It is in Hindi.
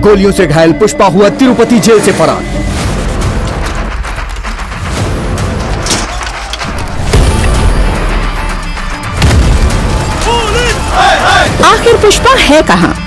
गोलियों से घायल पुष्पा हुआ तिरुपति जेल से फरार। आखिर पुष्पा है कहां?